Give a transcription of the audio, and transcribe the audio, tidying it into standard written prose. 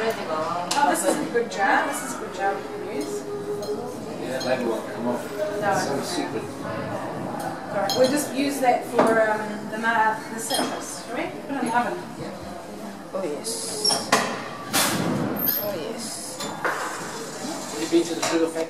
Oh, this is a good jar. This is a good jar we can use. Yeah, that label won't come off. No. It's so secret. Alright, we'll just use that for the citrus. Shall we? Put it in the oven. Oh yes. Oh yes. Have you been to the sugar factory?